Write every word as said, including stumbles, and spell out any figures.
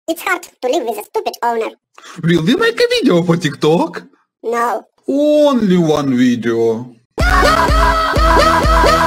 It's hard to live with a stupid owner. Will we make a video for TikTok? No. Only one video. No, no, no, no, no.